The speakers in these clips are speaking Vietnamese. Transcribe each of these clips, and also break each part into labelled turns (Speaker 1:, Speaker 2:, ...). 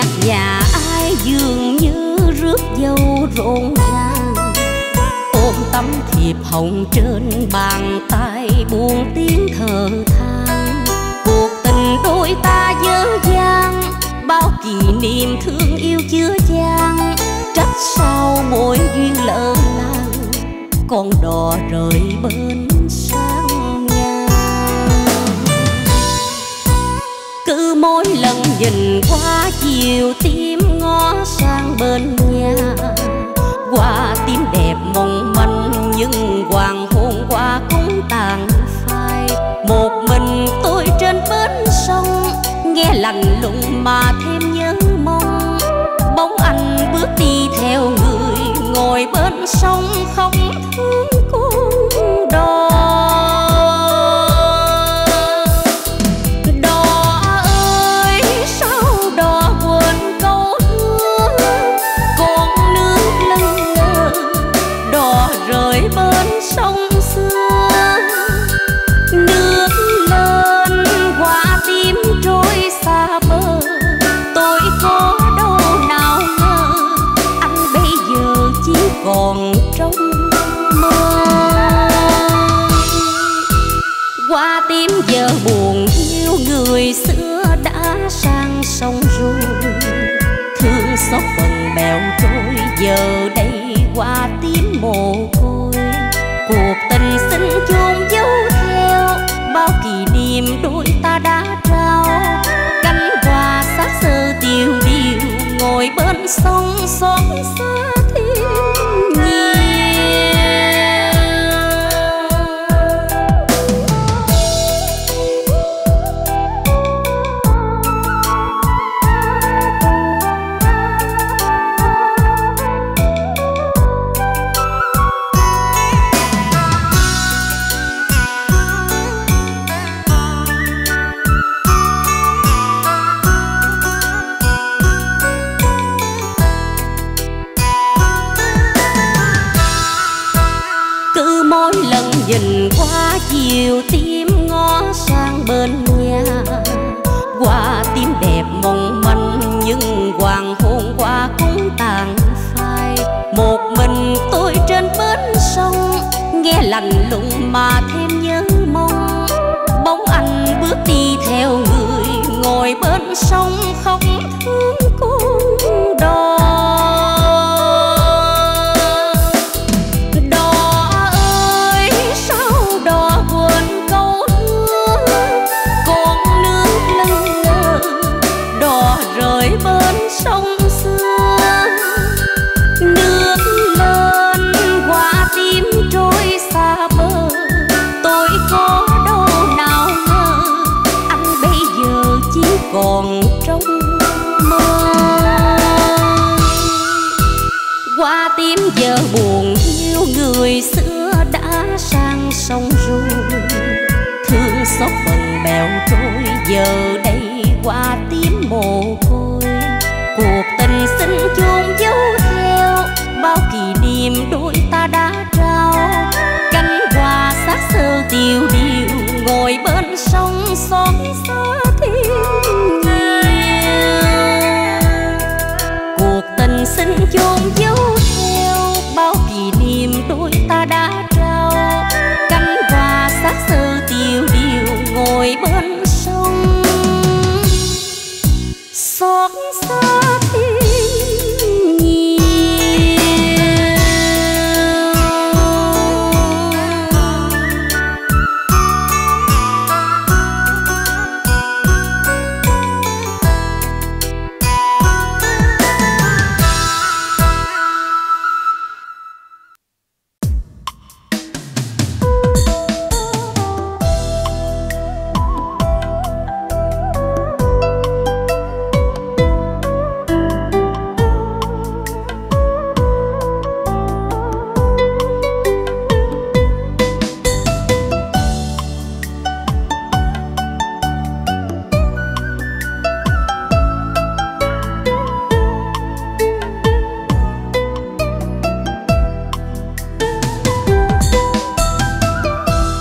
Speaker 1: nhà ai dường như rước dâu rộn ràng, ôm tấm thiệp hồng trên bàn tay buồn tiếng thở than. Cuộc tình đôi ta dở dang, bao kỷ niệm thương yêu chứa chan. Trách sao mỗi duyên lỡ làng, con đò rời bên sang nhà. Cứ mỗi lần nhìn qua chiều tim ngó sang bên nhà. Hoa tím đẹp mong manh nhưng hoàng hôn qua cũng tàn phai. Một mình tôi trên bến sông, nghe lạnh lùng mà thêm nhớ mong. Bóng anh bước đi theo người, ngồi bên sông không thương con đò. Đò ơi sao đò quên câu hứa, con nước lâng lơ đò rời bên sông xưa. Nước lên quả tím trôi xa bờ, tôi có đâu nào ngờ anh bây giờ chỉ còn trong mơ. Quả tím giờ buồn yêu người xưa đã sang sông rồi. Thương xót phần bèo trôi giờ đây quả tím mồ côi. Cuộc tình xin chôn giấu theo bao kỷ niệm đôi ta đã trao. Cánh hoa xác xơ tiêu điều, ngồi bên sông xót xa thiên nhiên. Nhìn qua chiều tim ngó sang bên nhà. Hoa tím đẹp mong manh nhưng hoàng hôn qua cũng tàn phai. Một mình tôi trên bến sông, nghe lạnh lùng mà thêm nhớ mong. Bóng anh bước đi theo người, ngồi bên sông không thương con đò. Sông xưa nước lên quả tím trôi xa bờ, tôi có đâu nào ngờ anh bây giờ chỉ còn trong mơ. Quả tím giờ buồn yêu người xưa đã sang sông rồi. Thương xót phần bèo trôi giờ đây quả tím mồ côi. Cuộc tình xin chôn giấu theo bao kỷ niệm đôi ta đã trao. Cánh hoa xác xơ tiêu điều, ngồi bên sông xót xa thiên nhiên. Cuộc tình xin chôn giấu theo bao kỷ niệm đôi ta đã trao. Cánh hoa xác xơ tiêu điều, ngồi bên sông xót xa thiên nhiên.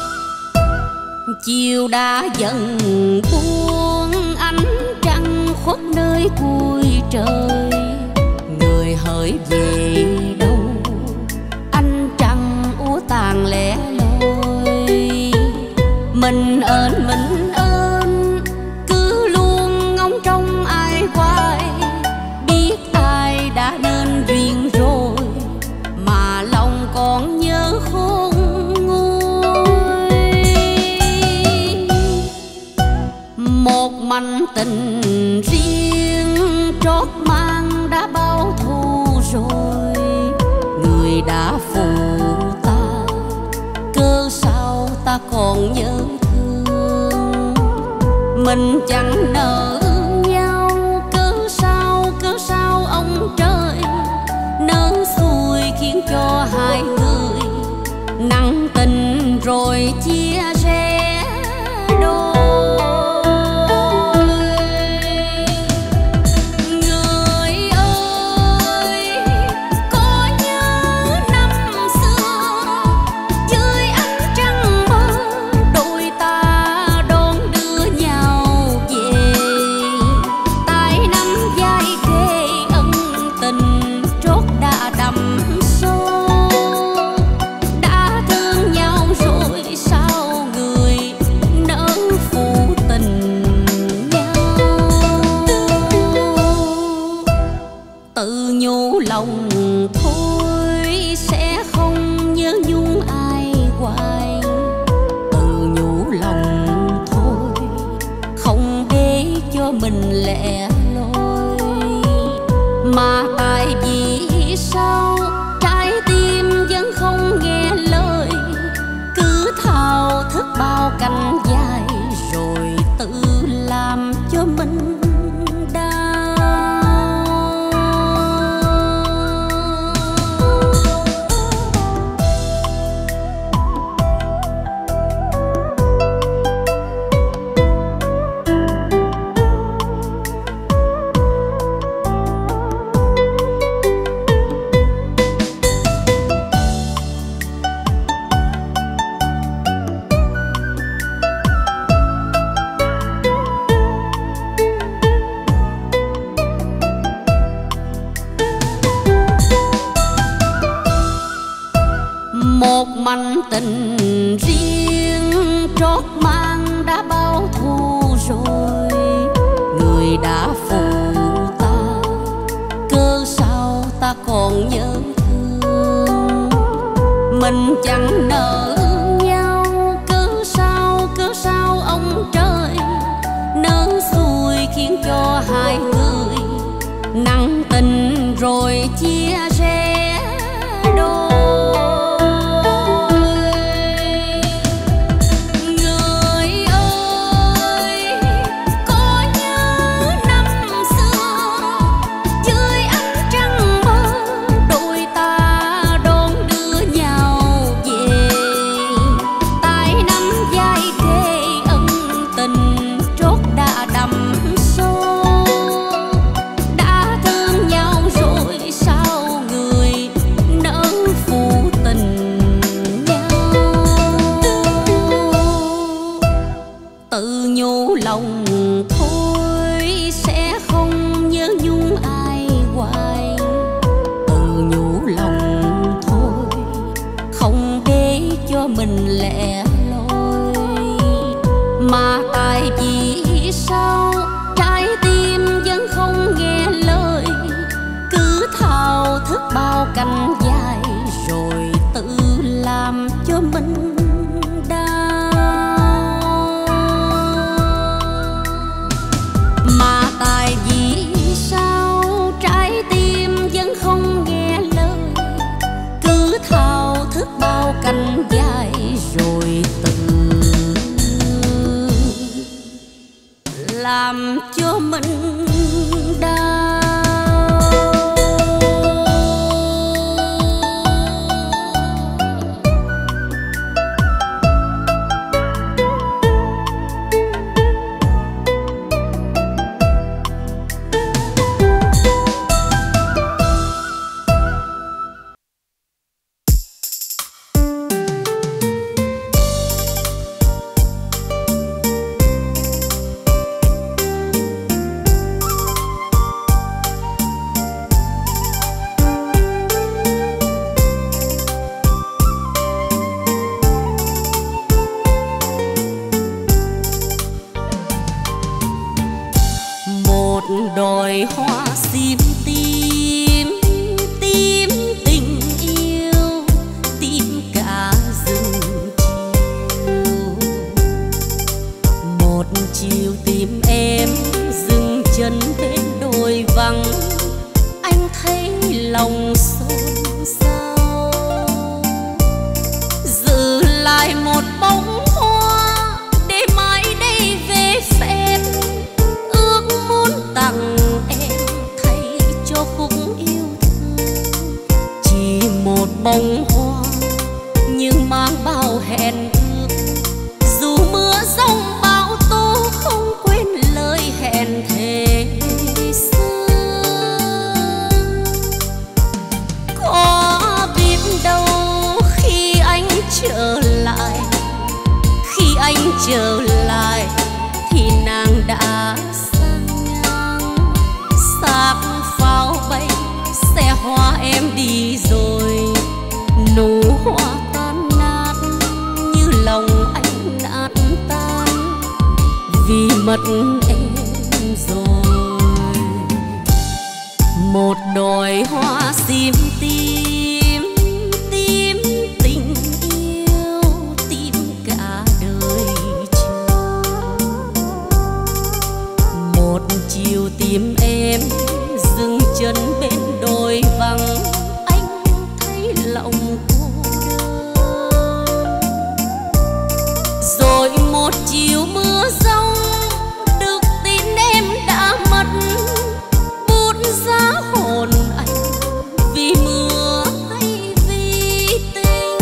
Speaker 1: Chiều đã dần buông, ánh trăng khói khuất nơi cuối trời. Người hỡi về đâu, anh trăng úa tàn lẻ loi. Mình ơn cứ luôn ngóng trông ai quay. Biết ai đã nên duyên rồi mà lòng còn nhớ khôn nguôi. Một mảnh tình riêng trót mang đã bao thu rồi. Người đã phụ ta, cớ sao ta còn nhớ thương. Mình chẳng nợ nhau, cớ sao ông trời nỡ xui khiến cho hai người nặng tình rồi chia rẽ đôi. Tự nhủ lòng thôi sẽ không nhớ nhung ai hoài. Tự nhủ lòng thôi không để cho mình lẻ loi. Mà tại vì sao trái tim vẫn không nghe lời, cứ thao thức bao cánh dài rồi tự làm cho mình một mảnh tình riêng trót mang đã bao thu rồi. Người đã phụ ta, cớ sao ta còn nhớ thương. Mình chẳng nợ nhau, cớ sao ông trời nỡ xui khiến cho hai người nặng tình rồi chia rẽ đôi. Tự nhủ lòng thôi sẽ không nhớ nhung ai hoài. Tự nhủ lòng thôi không để cho mình lẻ loi. Mà tại vì sao trái tim vẫn không nghe lời, cứ thao thức bao cánh dài rồi tự làm cho mình cánh dài rồi tự làm đóa hoa sim tím, tím tình yêu, tím cả rừng chiều. Một chiều tìm em dừng chân bên đồi vắng, anh thấy lòng xôn xao. Giữ lại một bông hoa để mãi đây về phép, ước muốn tặng em thay cho khúc yêu thương. Chỉ một bông hoa nhưng mang bao hẹn ước, dù mưa giông bão tố không quên lời hẹn thề xưa. Có biết đâu khi anh trở lại, khi anh trở lại thì nàng đã sang ngang. Xác pháo bay xe hoa em đi rồi, nụ hoa tan nát như lòng anh nát tan vì mất em rồi. Một đóa hoa sim tím, tím tình yêu, tím cả đời chờ. Một chiều tìm em dừng chân bên đồi vắng, anh thấy lòng cô đơn. Rồi một chiều mưa giông, được tin em đã mất, bút giá hồn anh vì mưa hay vì tình.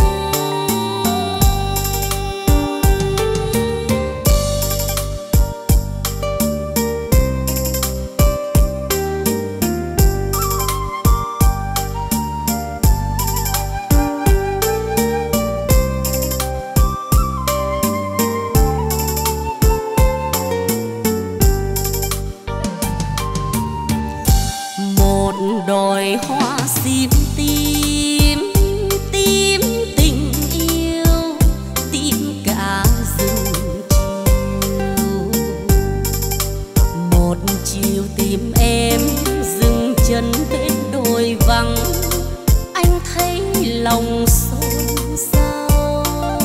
Speaker 1: Một đóa hoa sim tím, tím tình yêu, tím cả rừng chiều. Một chiều tìm em dừng chân bên đồi vắng, anh thấy lòng xôn xao.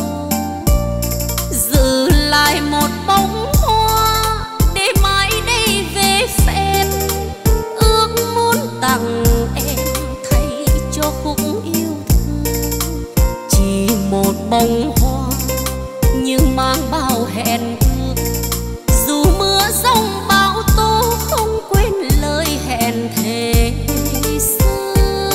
Speaker 1: Giữ lại một bông hoa để mãi đây về phép, ước muốn tặng em thay cho khúc yêu thương. Chỉ một bông hoa nhưng mang bao hẹn ước, dù mưa giông bão tố không quên lời hẹn thề xưa.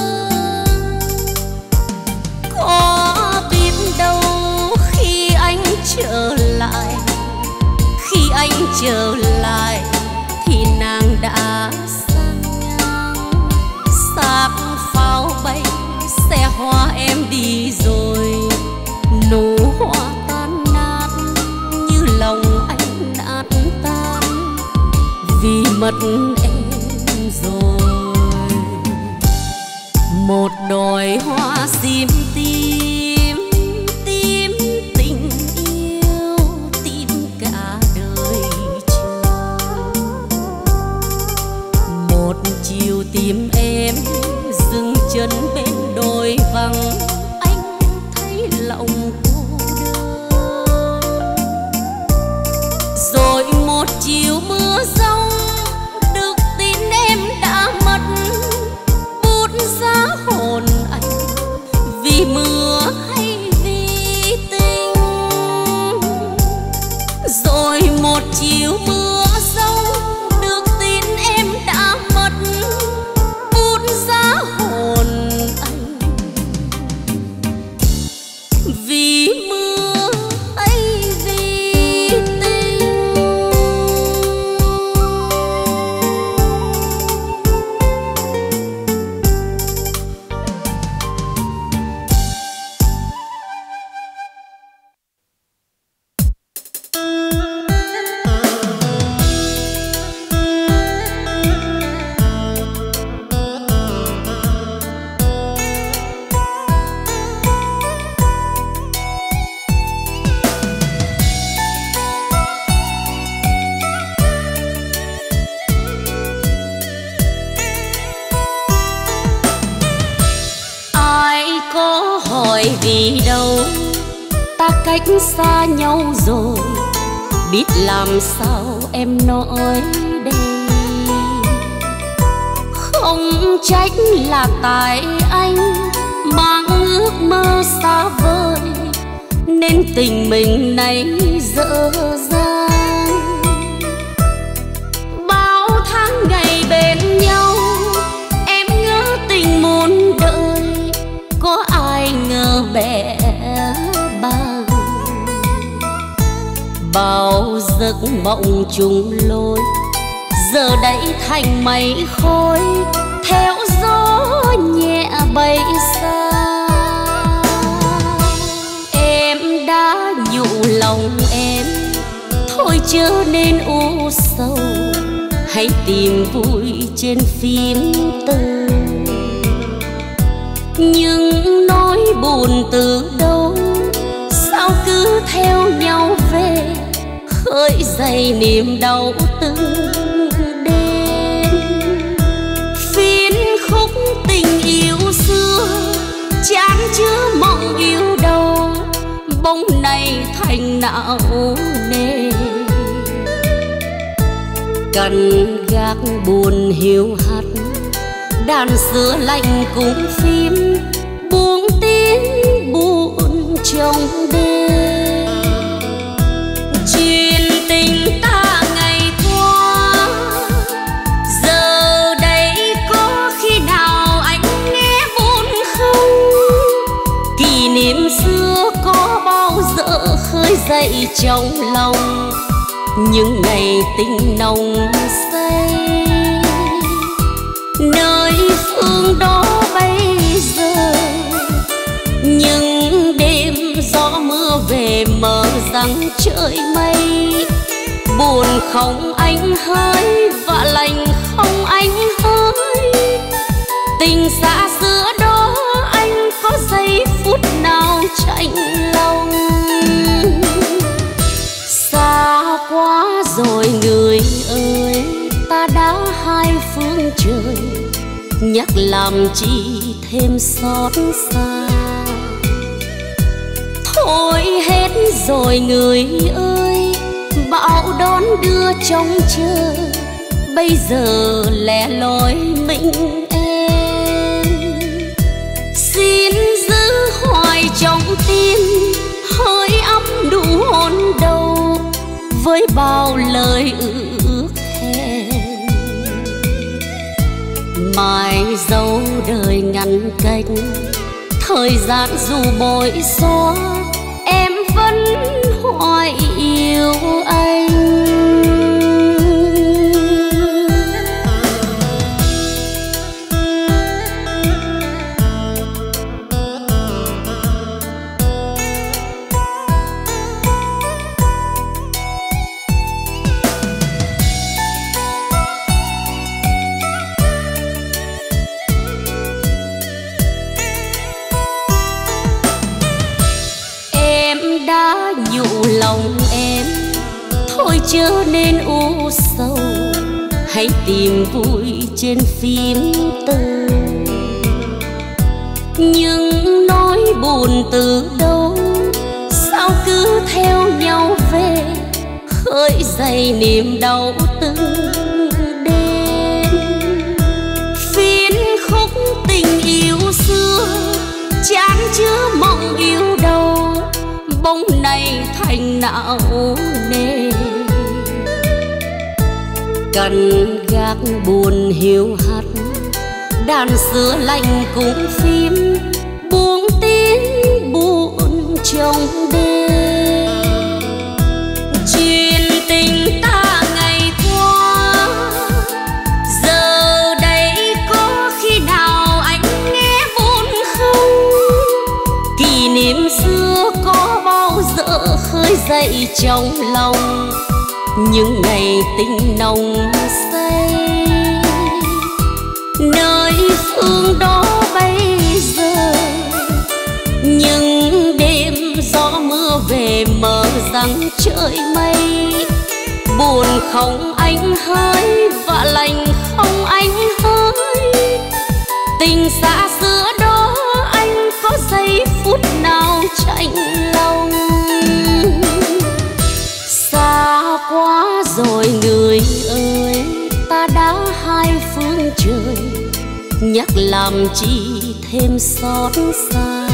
Speaker 1: Có biết đâu khi anh trở lại, khi anh trở lại thì nàng đã sang ngang. Xác pháo bay xe hoa em đi rồi, nụ hoa tan nát như lòng anh nát tan vì mất em rồi. Một đóa hoa sim tím, tím tình yêu, tím cả đời chờ. Một chiều tìm em dừng chân bên đồi vắng, anh thấy lòng cô đơn. Rồi một chiều mưa giông, được tin em đã mất, bút giá hồn anh vì mưa hay vì tình. Rồi một chiều mưa giông, được tin em đã mất, bút giá hồn anh gì đâu, ta cách xa nhau rồi, biết làm sao em nói đây. Không trách là tại anh mang ước mơ xa vời, nên tình mình nay dở dang. Bao tháng ngày bên nhau, em ngỡ tình muôn đời, có ai ngờ bẽ bàng. Bao giấc mộng chung lối, giờ đây thành mây khói, theo gió nhẹ bay xa. Em đã nhủ lòng em, thôi chớ nên u sầu, hãy tìm vui trên phím từ. Nhưng nỗi buồn từ đâu, sao cứ theo nhau về, khơi dậy niềm đau từng đêm. Phiên khúc tình yêu xưa chán chứa mộng yêu đâu, bóng này thành não nề. Cần gác buồn hiu hắt, đàn xưa lạnh cùng phím, buông tiếng buồn trong đêm. Chuyện tình ta ngày qua, giờ đây có khi nào anh nghe buồn không? Kỷ niệm xưa có bao giờ khơi dậy trong lòng những ngày tình nồng say. Nơi phương đó bây giờ, những đêm gió mưa về mờ rằng trời mây. Buồn không anh hỡi và lạnh không anh hỡi, tình xa xưa đó anh có giây phút nào chạnh lòng. Xa quá rồi người ơi, ta đã hai phương trời, nhắc làm chi thêm xót xa. Thôi hết rồi người ơi, bão đón đưa trông chờ, bây giờ lẻ loi mình em. Xin giữ hoài trong tim hơi ấm nụ hôn đầu, với bao lời ước hẹn. Mai dấu đời ngăn cách, thời gian dù bội xóa, em vẫn hoài yêu anh. Lòng em thôi chớ nên u sầu, hãy tìm vui trên phím từ. Nhưng nỗi buồn từ đâu, sao cứ theo nhau về, khơi dậy niềm đau từng đêm. Phiên khúc tình yêu xưa chán chứa mộng yêu đâu, bóng này thành não nề. Cần gác buồn hiu hắt, đàn xưa lạnh cùng phím, buông tiếng buồn trong đêm. Chuyện tình ta ngày qua, giờ đây có khi nào anh nghe buồn không? Kỷ niệm xưa có bao giờ khơi dậy trong lòng những ngày tình nồng say. Nơi phương đó bây giờ, những đêm gió mưa về mờ rằng trời mây. Buồn không anh hỡi và lạnh không anh hỡi, tình xa xưa đó anh có giây phút nào hai phương trời, nhắc làm chi thêm xót xa.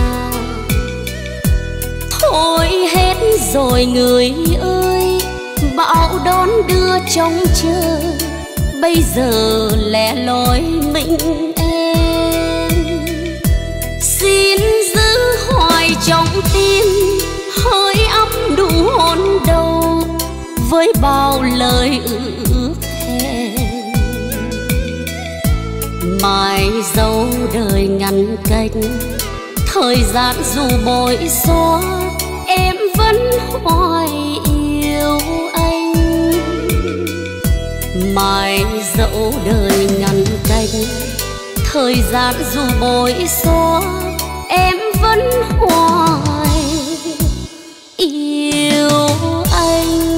Speaker 1: Thôi hết rồi người ơi, bão đón đưa trông chờ, bây giờ lẻ loi mình em. Xin giữ hoài trong tim hơi ấm đủ hôn đầu, với bao lời ước hẹn. Mai dấu đời ngăn cách, thời gian dù bội xóa, em vẫn hoài yêu anh. Mai dẫu đời ngăn cách, thời gian dù bội xóa, em vẫn hoài yêu anh.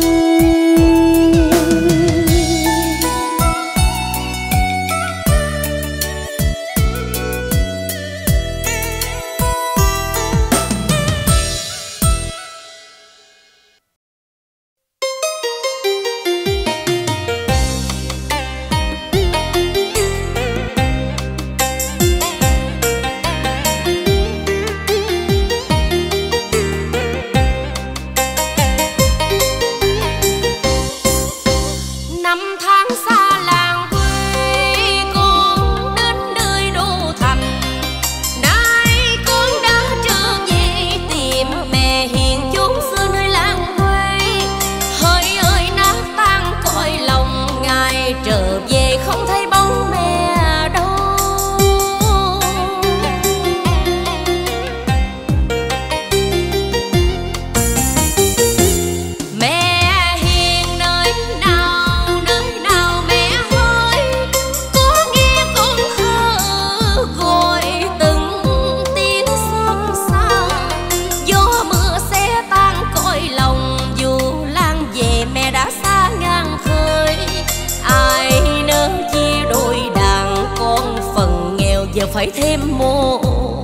Speaker 1: Phải thêm mồ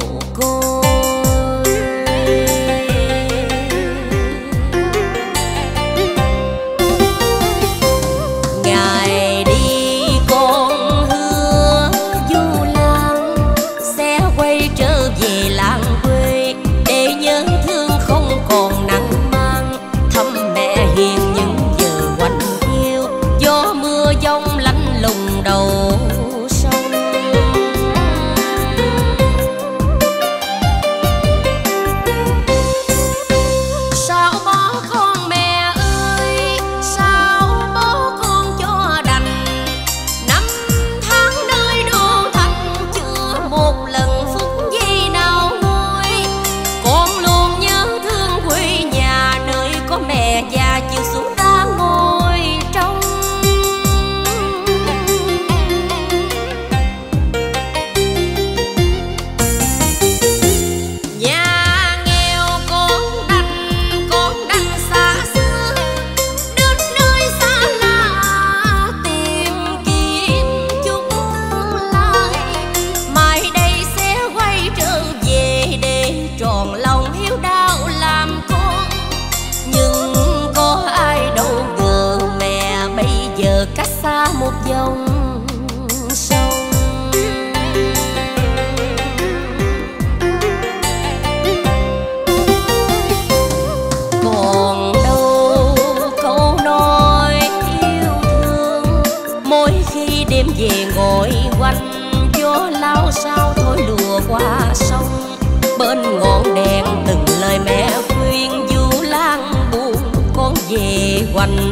Speaker 1: côi. Ngày đi con hứa du lang, sẽ quay trở về làng quê, để nhớ thương không còn nặng mang. Thăm mẹ hiền những giờ quạnh hiu, gió mưa giông lạnh lùng đầu. Một dòng sông, còn đâu câu nói yêu thương. Mỗi khi đêm về ngồi quanh, gió lao sao thôi lùa qua sông. Bên ngọn đèn từng lời mẹ khuyên, du lang buồn con về quanh.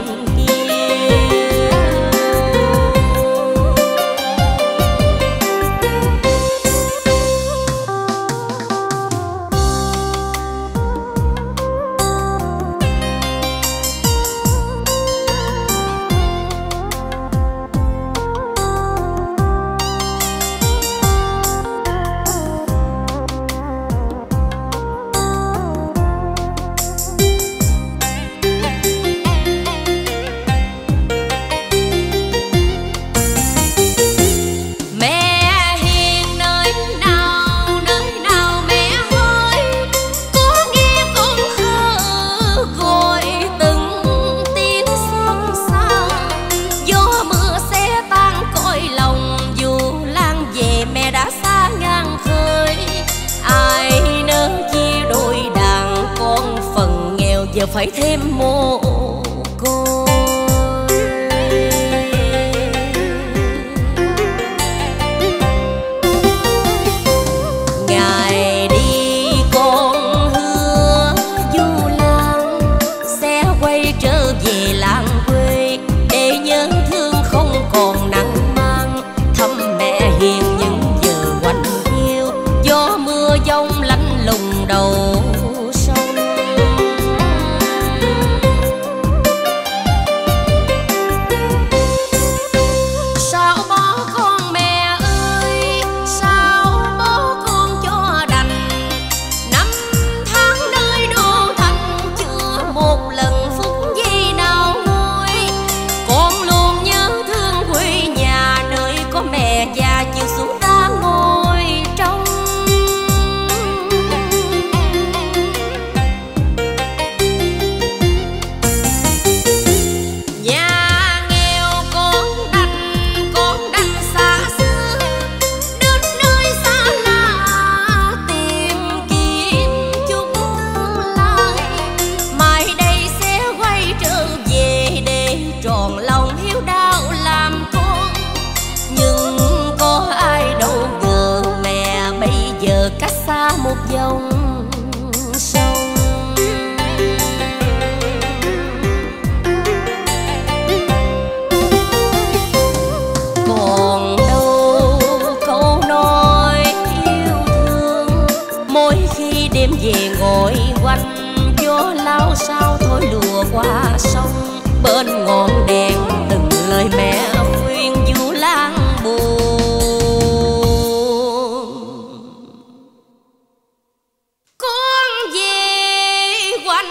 Speaker 1: phải thêm mồ côi. Ngày đi con hứa du lang, sẽ quay trở về làng quê để nhớ thương không còn nắng mang. Thăm mẹ hiền những giờ quạnh hiu, gió mưa giông lạnh lùng đầu sông. Sao bó con mẹ ơi, sao bó con cho đành, năm tháng nơi đô thành chưa một lần phút giây nào nguôi. Con luôn nhớ thương quê nhà nơi có mẹ già chiều xuống ta ngồi trong. Nhà nghèo con đành xa xưa, đến nơi xa lạ tìm kiếm chút tương lai. Mai đây sẽ quay trở về để tròn lòng hiếu đạo làm con. Nhưng có ai đâu ngờ mẹ bây giờ cách xa một dòng sông. Còn đâu câu nói yêu thương, mỗi khi đêm về ngồi quanh gió lao sao thổi lùa qua sông. Bên ngọn đèn từng lời mẹ khuyên du lang buồn. Con về quanh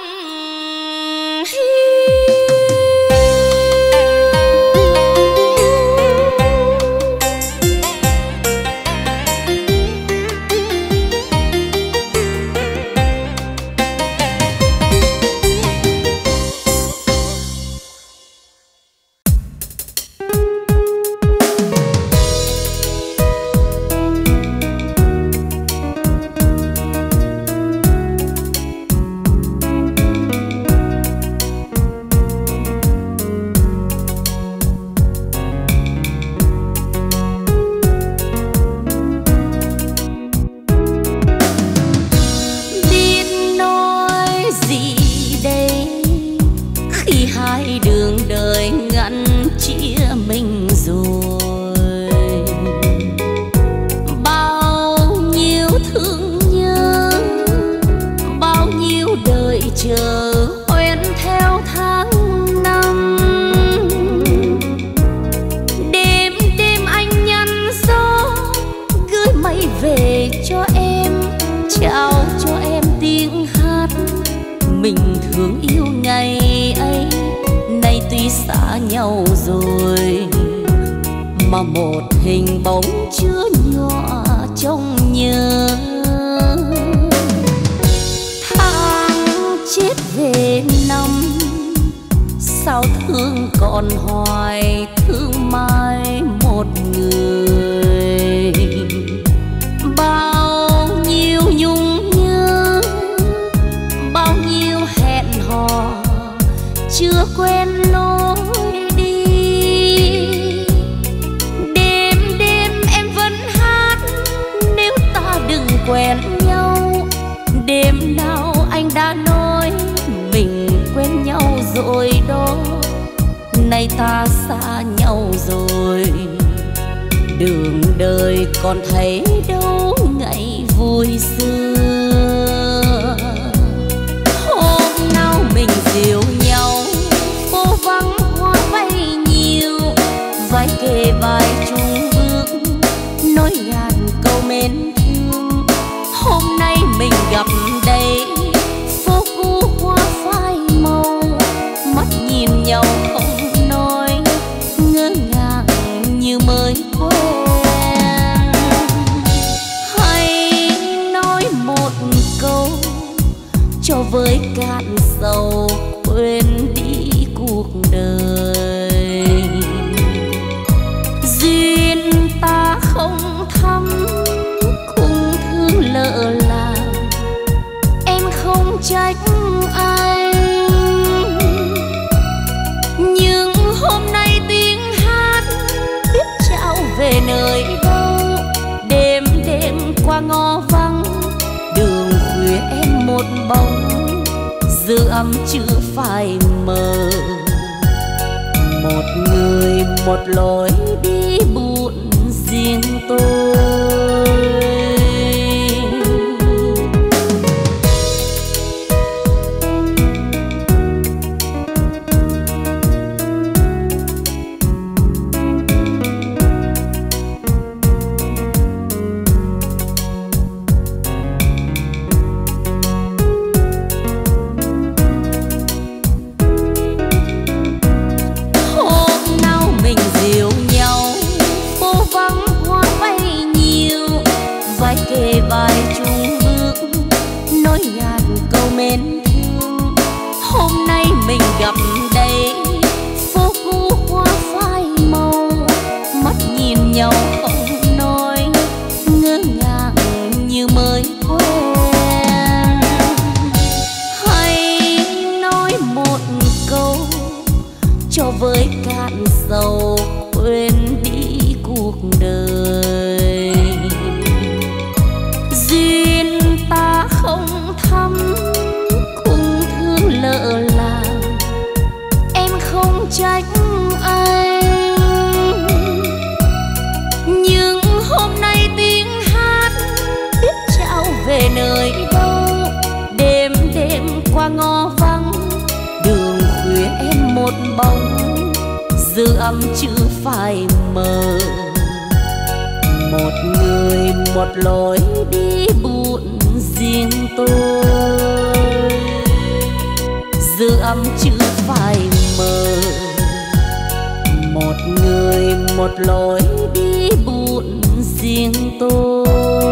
Speaker 1: biết nói gì đây, khi hai đường đời ngăn chia mình rồi. Bao nhiêu thương nhớ, bao nhiêu đời chờ oen theo tháng năm. Đêm đêm anh nhăn gió gửi mây về cho em, trao cho em tiếng hát mình thương yêu ngày ấy. Nay tuy xa nhau rồi mà một hình bóng chứa nhỏ trong nhớ. Tháng chết về năm, sao thương còn hoài thương mai một người. Bao nhiêu nhung nhớ, bao nhiêu hẹn hò chưa quen lối đi. Đêm đêm em vẫn hát nếu ta đừng quen nhau. Đêm nào anh đã nói mình quen nhau rồi đó. Nay ta xa nhau rồi, đường đời còn thấy đâu ngày vui xưa. Hôm nào mình dìu nhau, phố vắng hoa vây nhiều, vai kề vai chung bước nói ngàn câu mến thương. Hôm nay mình gặp đây, phố cũ hoa phai màu, mắt nhìn nhau không nói, ngỡ ngàng như mới quen. Hay nói một câu cho với cạn sầu, quên đi cuộc đời. Duyên ta không thắm, cùng thương lỡ làng, em không trách ai. bóng dư âm chưa phai mờ. Một người một lối đi buồn riêng tôi. Vai chung bước nói nhạt câu mến thương. Hôm nay mình gặp đây phố cũ hoa phai màu, mắt nhìn nhau không nói, ngỡ ngàng như mới quen. Hay nói một câu cho với cạn dầu quên đi cuộc đời. Duyên ta không thắm cùng thương lỡ làng, em không trách anh. Nhưng hôm nay tiếng hát biết trao về nơi đâu. Đêm đêm qua ngõ vắng, đường khuya em một bóng dư âm chưa phai mờ. Một người một lối đi buồn riêng tôi, dư âm chưa phai mờ. Một người một lối đi buồn riêng tôi.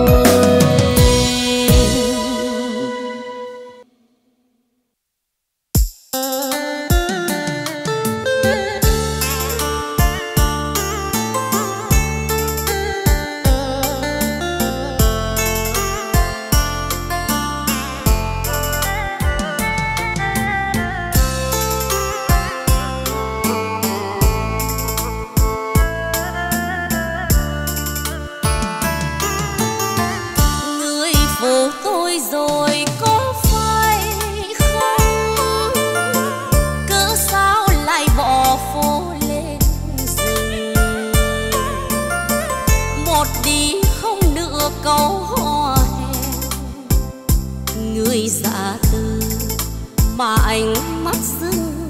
Speaker 1: Mà ánh mắt dưng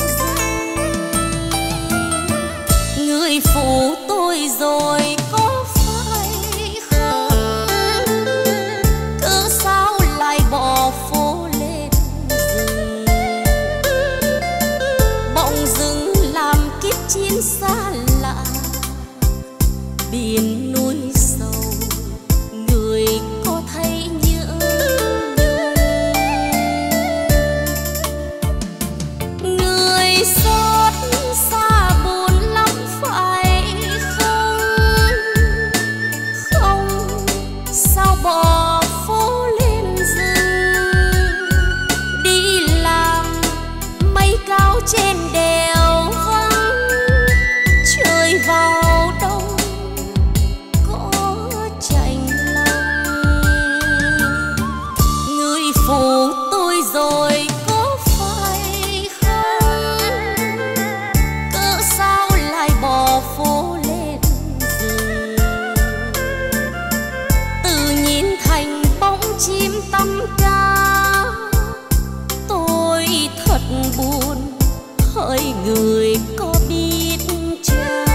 Speaker 1: người phụ tôi rồi có phải không? Cớ sao lại bỏ phố lên rừng? Bỗng dưng làm kiếp chiến xa lạ, biển núi sâu người có thấy xót xa buồn lắm phải không? Không sao bỏ phố lên rừng, đi làm mây cao trên đèo vắng. Trời vào đông có chạnh lòng, người phụ tôi rồi phố lên rừng. Tự nhìn thành bóng chim tăm ca, tôi thật buồn hỡi người có biết chăng?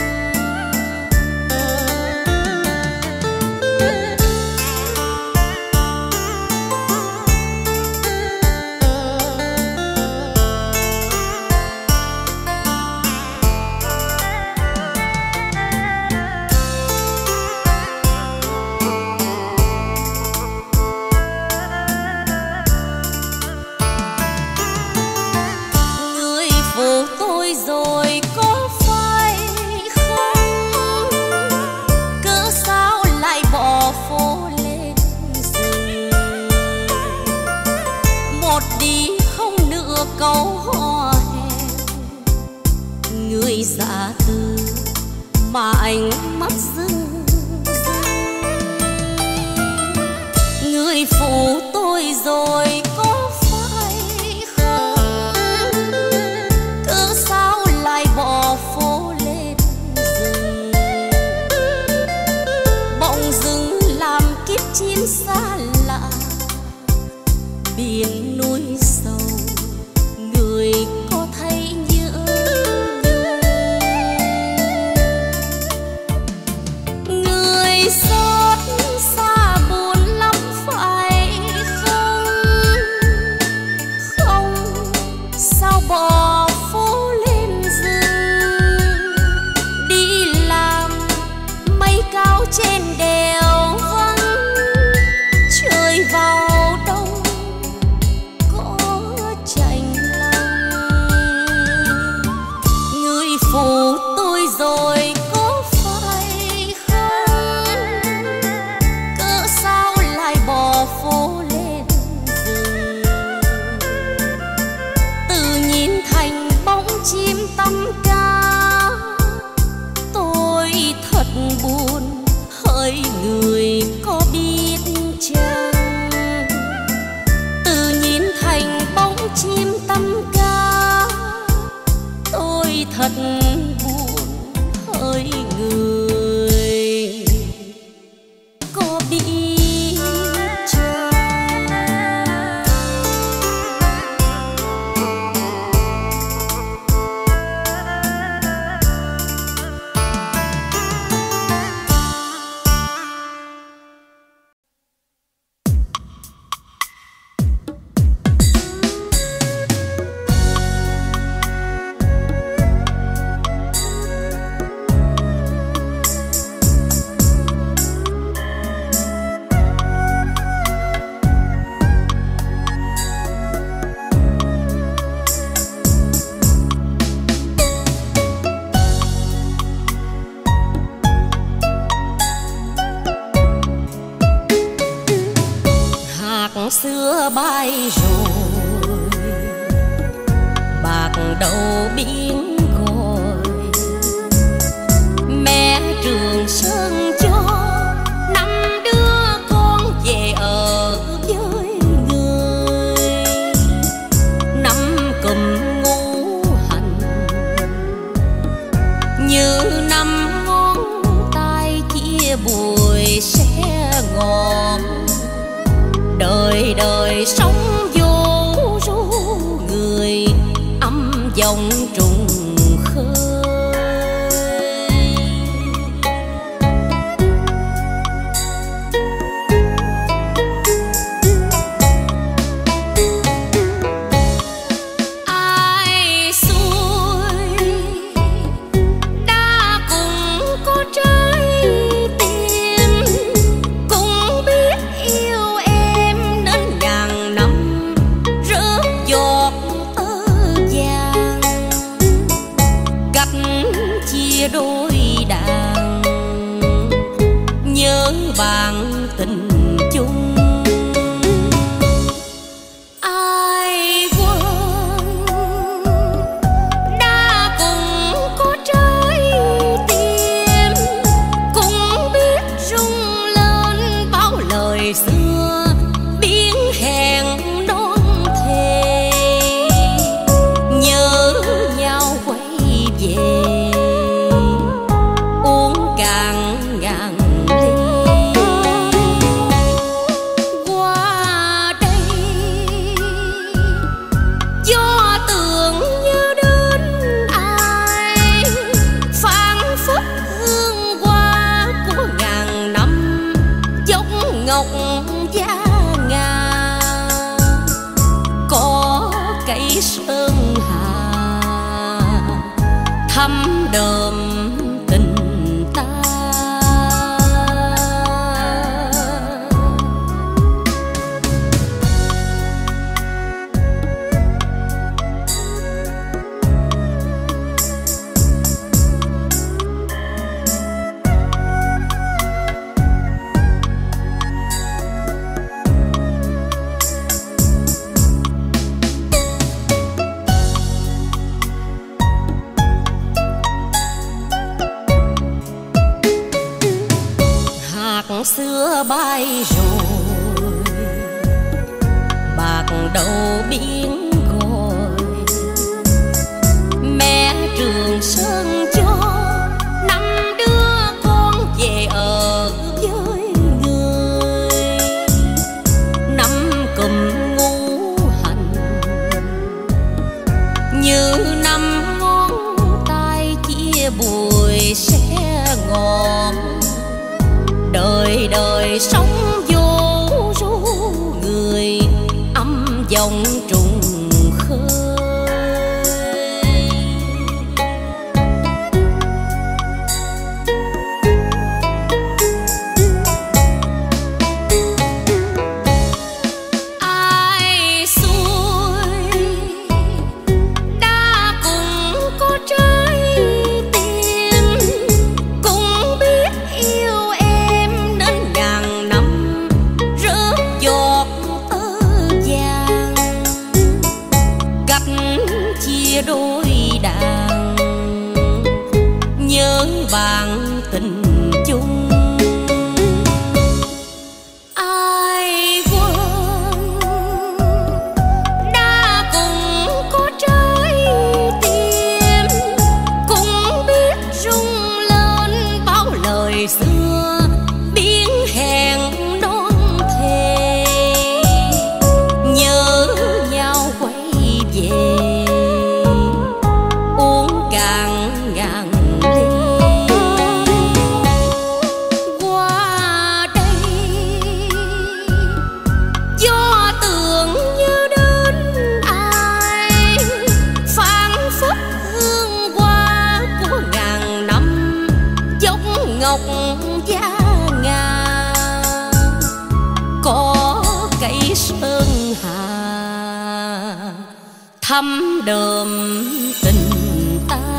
Speaker 1: Rồi có phải không? Cớ sao lại bỏ phố lên rừng? Một đi không nửa câu hò hẹn, người giả từ mà ánh mắt dưng dưng. Người phụ tôi rồi chim xa lạ, biển núi sâu người có thấy nhớ người xót xa buồn lắm phải không? Không sao bỏ phố lên rừng đi làm mây cao trên đèo vắng, trời vào đông có chạnh lòng. Người phụ tôi rồi có phải không? Cớ sao lại bỏ phố lên rừng? Tự nhìn thành bóng chim tăm ca, tôi thật buồn hỡi người có biết chăng? Tự nhìn thành bóng chim tăm ca, tôi thật buồn hỡi người có biết chăng? Xưa bay rồi bạc đầu biển gọi, mẹ Trường Sơn cho năm đứa con về ở với người. Năm cùm ngũ hành như năm ngón tay chia bùi sẽ ngọt, đời đời sống vô ru người âm dòng trùng khơi. Ai xuôi đã cùng có trái tim, cũng biết yêu em nên ngàn năm rớt giọt tơ vàng, cách chia đôi đàn nhớ bạn tình chung. Ai quên đã cùng có trái tim, cũng biết rung lên bao lời xưa biến hẹn non thề, nhớ nhau quay về uống cạn ngàn ly. Qua đây gió tưởng như đến ai, phảng phất hương hoa của ngàn năm dốc ngọc giá ngà, có cây sơn hà thăm đờm tình ta. Xưa bay rồi bạc đầu biển gọi, mẹ Trường Sơn cho năm đứa con về ở với người. đời sống vô ru người âm vọng trùng khơi. Ai xuôi đã cùng có trái tim, cũng biết yêu em đến ngàn năm rớt giọt tơ vàng, cách chia đôi đàn nhớ bạn tình chung. Ai quên đã cùng có trái tim, cũng biết rung lên bao lời xưa biến hẹn non thề, nhớ nhau quay về uống cạn ngàn ly. Qua đây gió tưởng như đến ai, phảng phất hương hoa của ngàn năm dốc ngọc giá ngà, có cây sơn hà thăm đờm tình ta.